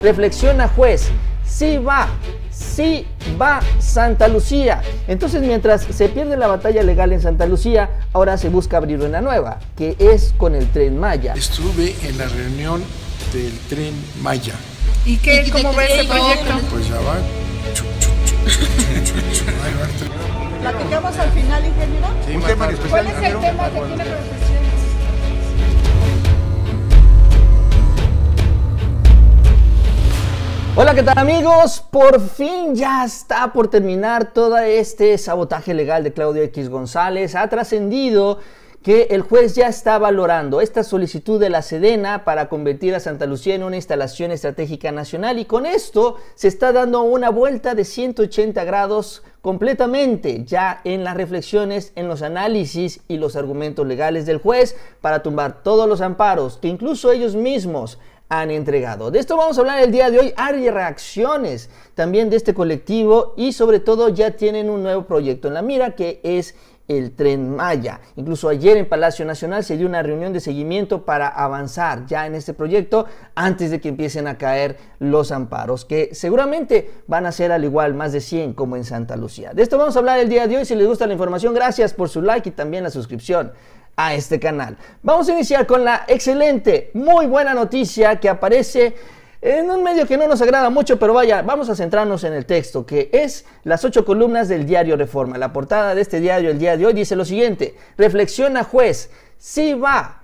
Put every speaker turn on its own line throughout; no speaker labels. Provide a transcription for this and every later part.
reflexiona juez, sí va Santa Lucía. Entonces, mientras se pierde la batalla legal en Santa Lucía, ahora se busca abrir una nueva, que es con el Tren Maya.
Estuve en la reunión del Tren Maya.
¿Y qué? ¿Cómo va ese proyecto?
Pues ya va.
¿Platicamos al final, ingeniero?
Sí, un tema especial.
¿Cuál es el tema que tiene profesiones?
Hola, ¿qué tal, amigos? Por fin ya está por terminar todo este sabotaje legal de Claudio X González. Ha trascendido que el juez ya está valorando esta solicitud de la Sedena para convertir a Santa Lucía en una instalación estratégica nacional, y con esto se está dando una vuelta de 180 grados completamente ya en las reflexiones, en los análisis y los argumentos legales del juez para tumbar todos los amparos que incluso ellos mismos han entregado. De esto vamos a hablar el día de hoy. Hay reacciones también de este colectivo y sobre todo ya tienen un nuevo proyecto en la mira, que es el Tren Maya. Incluso ayer en Palacio Nacional se dio una reunión de seguimiento para avanzar ya en este proyecto antes de que empiecen a caer los amparos, que seguramente van a ser al igual más de 100 como en Santa Lucía. De esto vamos a hablar el día de hoy. Si les gusta la información, gracias por su like y también la suscripción a este canal. Vamos a iniciar con la excelente, muy buena noticia que aparece en un medio que no nos agrada mucho, pero vaya, vamos a centrarnos en el texto, que es las 8 columnas del diario Reforma. La portada de este diario el día de hoy dice lo siguiente: reflexiona juez, sí va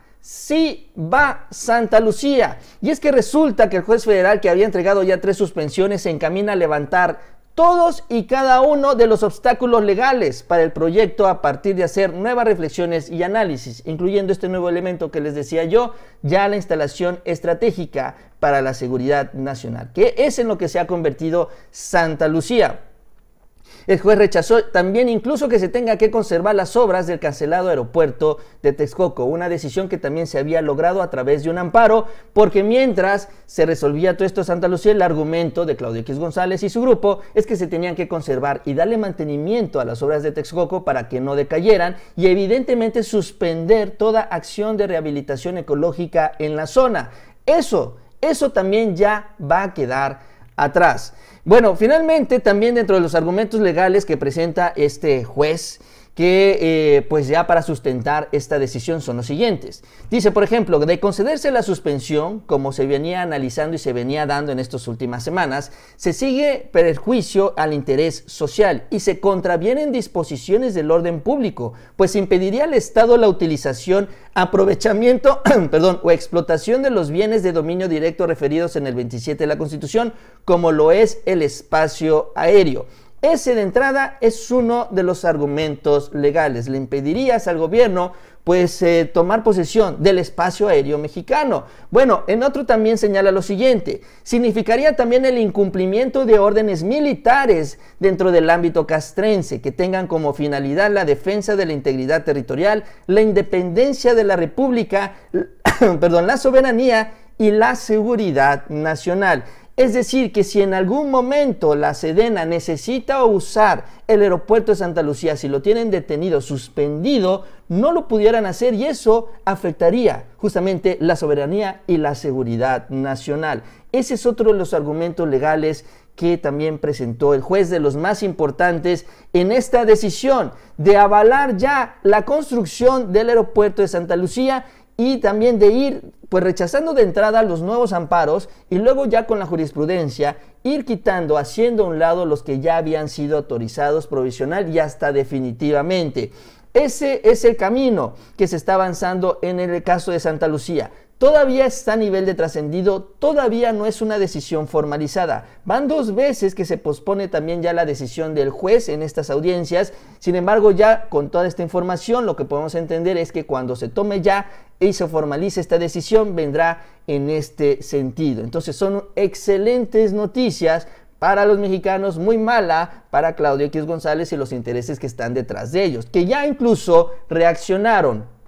Santa Lucía. Y es que resulta que el juez federal, que había entregado ya 3 suspensiones, se encamina a levantar todos y cada uno de los obstáculos legales para el proyecto a partir de hacer nuevas reflexiones y análisis, incluyendo este nuevo elemento que les decía yo, ya la instalación estratégica para la seguridad nacional, que es en lo que se ha convertido Santa Lucía. El juez rechazó también incluso que se tenga que conservar las obras del cancelado aeropuerto de Texcoco, una decisión que también se había logrado a través de un amparo, porque mientras se resolvía todo esto en Santa Lucía, el argumento de Claudio X González y su grupo es que se tenían que conservar y darle mantenimiento a las obras de Texcoco para que no decayeran, y evidentemente suspender toda acción de rehabilitación ecológica en la zona. Eso también ya va a quedar atrás. Bueno, finalmente también dentro de los argumentos legales que presenta este juez, que pues ya para sustentar esta decisión son los siguientes. Dice, por ejemplo, de concederse la suspensión, como se venía analizando y se venía dando en estas últimas semanas, se sigue perjuicio al interés social y se contravienen disposiciones del orden público, pues impediría al Estado la utilización, aprovechamiento o explotación de los bienes de dominio directo referidos en el 27 de la Constitución, como lo es el espacio aéreo. Ese de entrada es uno de los argumentos legales. Le impedirías al gobierno pues tomar posesión del espacio aéreo mexicano. Bueno, en otro también señala lo siguiente: significaría también el incumplimiento de órdenes militares dentro del ámbito castrense que tengan como finalidad la defensa de la integridad territorial, la independencia de la República, la soberanía y la seguridad nacional. Es decir, que si en algún momento la Sedena necesita usar el aeropuerto de Santa Lucía, si lo tienen detenido, suspendido, no lo pudieran hacer, y eso afectaría justamente la soberanía y la seguridad nacional. Ese es otro de los argumentos legales que también presentó el juez, de los más importantes en esta decisión de avalar ya la construcción del aeropuerto de Santa Lucía, y también de ir pues rechazando de entrada los nuevos amparos y luego ya con la jurisprudencia ir quitando, haciendo a un lado los que ya habían sido autorizados provisional y hasta definitivamente. Ese es el camino que se está avanzando en el caso de Santa Lucía. Todavía está a nivel de trascendido, todavía no es una decisión formalizada. Van 2 veces que se pospone también ya la decisión del juez en estas audiencias. Sin embargo, ya con toda esta información, lo que podemos entender es que cuando se tome ya y se formalice esta decisión, vendrá en este sentido. Entonces son excelentes noticias para los mexicanos, muy mala para Claudio X González y los intereses que están detrás de ellos, que ya incluso reaccionaron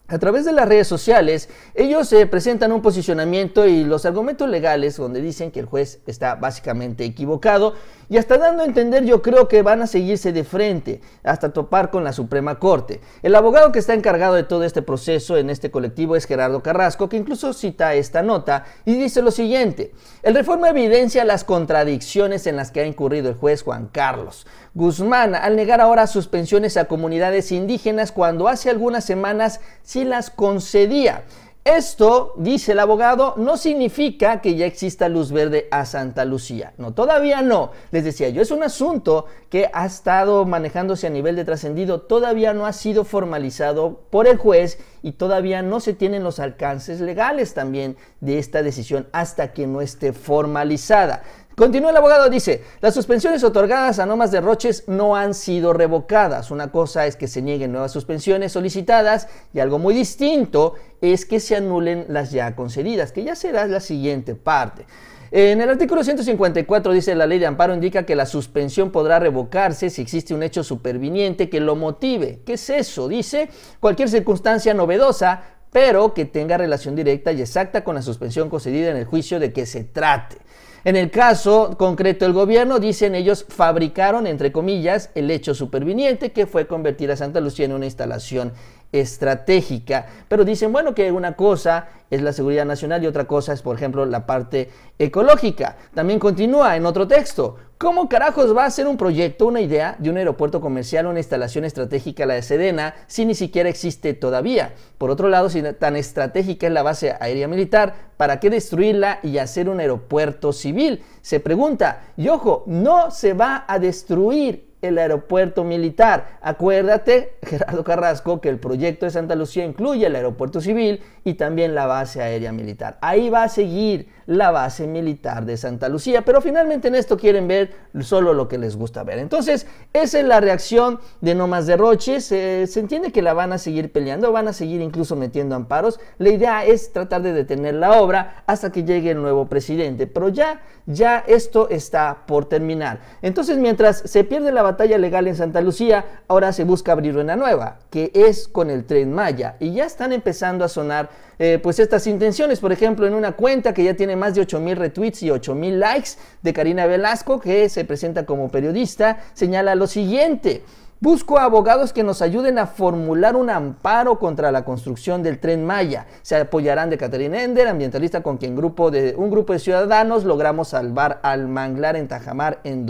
A través de las redes sociales, ellos presentan un posicionamiento y los argumentos legales donde dicen que el juez está básicamente equivocado y hasta dando a entender, yo creo que van a seguirse de frente hasta topar con la Suprema Corte. El abogado que está encargado de todo este proceso en este colectivo es Gerardo Carrasco, que incluso cita esta nota y dice lo siguiente: el Reforma evidencia las contradicciones en las que ha incurrido el juez Juan Carlos Guzmán al negar ahora suspensiones a comunidades indígenas cuando hace algunas semanas sí las concedía. Esto, dice el abogado, no significa que ya exista luz verde a Santa Lucía. No, todavía no. Les decía yo, es un asunto que ha estado manejándose a nivel de trascendido, todavía no ha sido formalizado por el juez y todavía no se tienen los alcances legales también de esta decisión hasta que no esté formalizada. Continúa el abogado, dice: las suspensiones otorgadas a Lomas de Roches no han sido revocadas. Una cosa es que se nieguen nuevas suspensiones solicitadas y algo muy distinto es que se anulen las ya concedidas, que ya será la siguiente parte. En el artículo 154 dice: la ley de amparo indica que la suspensión podrá revocarse si existe un hecho superviniente que lo motive. ¿Qué es eso? Dice: cualquier circunstancia novedosa, pero que tenga relación directa y exacta con la suspensión concedida en el juicio de que se trate. En el caso concreto del gobierno, dicen ellos, fabricaron, entre comillas, el hecho superviniente que fue convertir a Santa Lucía en una instalación estratégica, pero dicen, bueno, que una cosa es la seguridad nacional y otra cosa es, por ejemplo, la parte ecológica. También continúa en otro texto: ¿cómo carajos va a ser un proyecto, una idea de un aeropuerto comercial o una instalación estratégica, la de Sedena, si ni siquiera existe todavía? Por otro lado, si tan estratégica es la base aérea militar, ¿para qué destruirla y hacer un aeropuerto civil? Se pregunta, y ojo, no se va a destruir el aeropuerto militar. Acuérdate, Gerardo Carrasco, que el proyecto de Santa Lucía incluye el aeropuerto civil y también la base aérea militar. Ahí va a seguir la base militar de Santa Lucía, pero finalmente en esto quieren ver solo lo que les gusta ver. Entonces, esa es la reacción de Lomas de Roches. Se entiende que la van a seguir peleando, van a seguir incluso metiendo amparos. La idea es tratar de detener la obra hasta que llegue el nuevo presidente, pero ya esto está por terminar. Entonces, mientras se pierde la batalla legal en Santa Lucía, ahora se busca abrir una nueva, que es con el Tren Maya, y ya están empezando a sonar pues estas intenciones. Por ejemplo, en una cuenta que ya tiene más de 8,000 retweets y 8,000 likes, de Karina Velasco, que se presenta como periodista, señala lo siguiente: busco abogados que nos ayuden a formular un amparo contra la construcción del Tren Maya. Se apoyarán de Catherine Ender, ambientalista con quien un grupo de ciudadanos logramos salvar al manglar en Tajamar en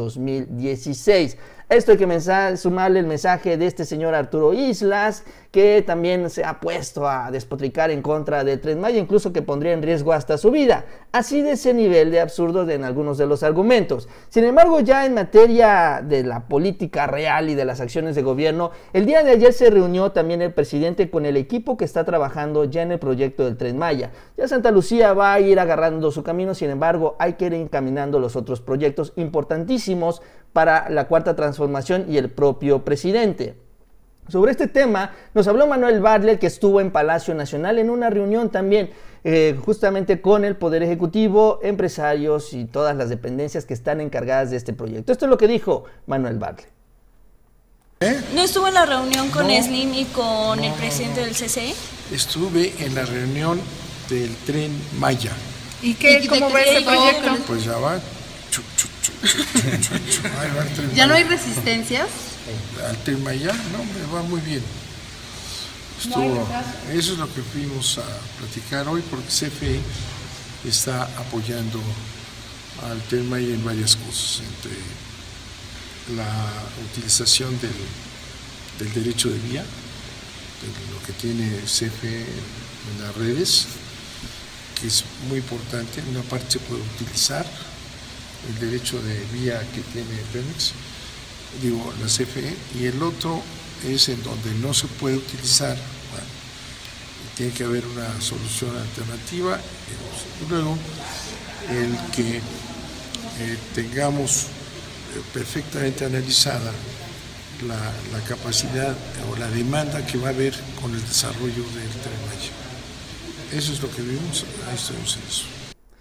2016. Esto hay que sumarle el mensaje de este señor Arturo Islas, que también se ha puesto a despotricar en contra del Tren Maya, incluso que pondría en riesgo hasta su vida. Así de ese nivel de absurdo en algunos de los argumentos. Sin embargo, ya en materia de la política real y de las acciones de gobierno, el día de ayer se reunió también el presidente con el equipo que está trabajando ya en el proyecto del Tren Maya. Ya Santa Lucía va a ir agarrando su camino, sin embargo, hay que ir encaminando los otros proyectos importantísimos para la Cuarta Transformación y el propio presidente. Sobre este tema nos habló Manuel Bartlett, que estuvo en Palacio Nacional en una reunión también justamente con el Poder Ejecutivo, empresarios y todas las dependencias que están encargadas de este proyecto. Esto es lo que dijo Manuel Bartlett.
¿No estuvo en la reunión con Slim y con el presidente del CCE?
Estuve en la reunión del Tren Maya.
¿Y cómo va ese proyecto?
Pues ya va.
¿Ya no hay resistencias?
Al Tren Maya, no, me va muy bien. Eso es lo que fuimos a platicar hoy, porque CFE está apoyando al Tren Maya en varias cosas, entre la utilización del derecho de vía, de lo que tiene CFE en las redes, que es muy importante. Una parte se puede utilizar el derecho de vía que tiene Pemex, la CFE, y el otro es en donde no se puede utilizar. Bueno, tiene que haber una solución alternativa, y luego el que tengamos perfectamente analizada la capacidad o la demanda que va a haber con el desarrollo del Tren Maya. Eso es lo que vimos, ahí estamos en eso.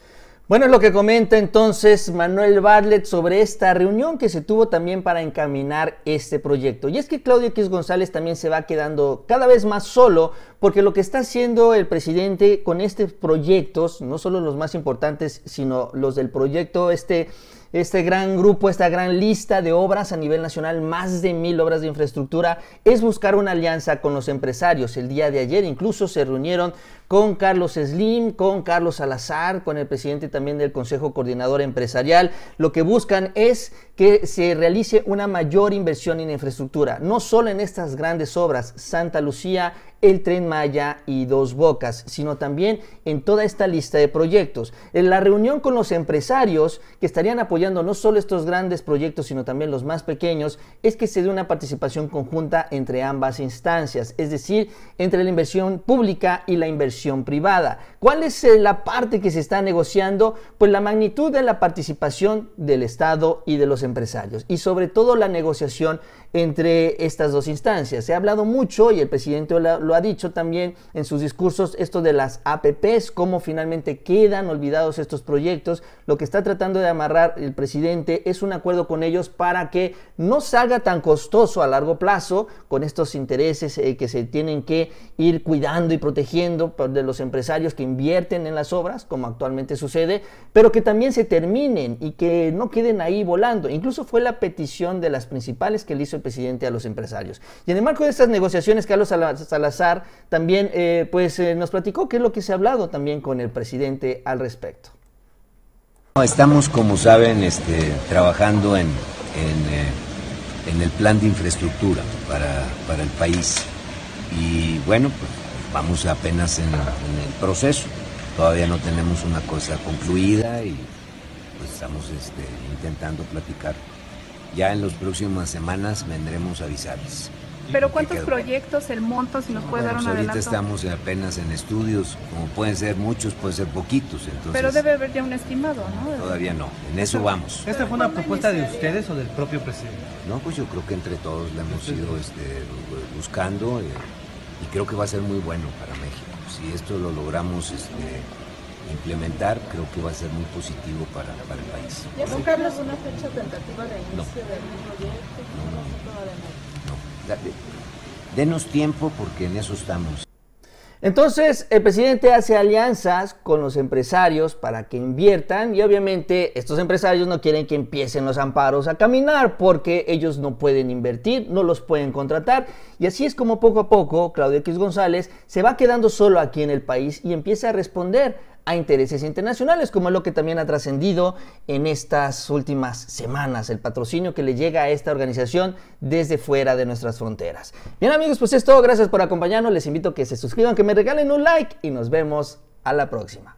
Bueno, es lo que comenta entonces Manuel Bartlett sobre esta reunión que se tuvo también para encaminar este proyecto. Y es que Claudio X González también se va quedando cada vez más solo, porque lo que está haciendo el presidente con estos proyectos, no solo los más importantes, sino los del proyecto, este gran grupo, esta gran lista de obras a nivel nacional, más de 1000 obras de infraestructura, es buscar una alianza con los empresarios. El día de ayer incluso se reunieron con Carlos Slim, con Carlos Salazar, con el presidente también del Consejo Coordinador Empresarial. Lo que buscan es que se realice una mayor inversión en infraestructura, no solo en estas grandes obras, Santa Lucía, el Tren Maya y Dos Bocas, sino también en toda esta lista de proyectos. En la reunión con los empresarios que estarían apoyando no solo estos grandes proyectos, sino también los más pequeños, es que se dé una participación conjunta entre ambas instancias, es decir, entre la inversión pública y la inversión privada. ¿Cuál es la parte que se está negociando? Pues la magnitud de la participación del Estado y de los empresarios, y sobre todo la negociación entre estas dos instancias. Se ha hablado mucho, y el presidente lo ha dicho también en sus discursos, esto de las APPs, cómo finalmente quedan olvidados estos proyectos. Lo que está tratando de amarrar el presidente es un acuerdo con ellos para que no salga tan costoso a largo plazo con estos intereses que se tienen que ir cuidando y protegiendo de los empresarios que invierten en las obras, como actualmente sucede, pero que también se terminen y que no queden ahí volando. Incluso fue la petición de las principales que le hizo el presidente a los empresarios. Y en el marco de estas negociaciones, Carlos Salazar también nos platicó qué es lo que se ha hablado también con el presidente al respecto.
Estamos, como saben, trabajando en el plan de infraestructura para el país, y bueno, pues vamos apenas en el proceso, todavía no tenemos una cosa concluida y pues estamos intentando platicar. Ya en las próximas semanas vendremos a avisarles.
¿Pero cuántos proyectos, el monto, si nos puede dar un adelanto?
Ahorita estamos apenas en estudios, como pueden ser muchos, pueden ser poquitos. Entonces,
pero debe haber ya un estimado, ¿no?
Todavía no, en eso vamos.
¿Esta fue una propuesta de ustedes o del propio presidente?
No, pues yo creo que entre todos la hemos ido buscando, y creo que va a ser muy bueno para México. Si esto lo logramos implementar, creo que va a ser muy positivo para el país.
¿Ya Carlos una fecha tentativa de inicio del proyecto?
No. Denos tiempo, porque en eso estamos.
Entonces, el presidente hace alianzas con los empresarios para que inviertan, y obviamente estos empresarios no quieren que empiecen los amparos a caminar, porque ellos no pueden invertir, no los pueden contratar, y así es como poco a poco Claudio X González se va quedando solo aquí en el país y empieza a responder a intereses internacionales, como es lo que también ha trascendido en estas últimas semanas, el patrocinio que le llega a esta organización desde fuera de nuestras fronteras. Bien, amigos, pues es todo. Gracias por acompañarnos. Les invito a que se suscriban, que me regalen un like, y nos vemos a la próxima.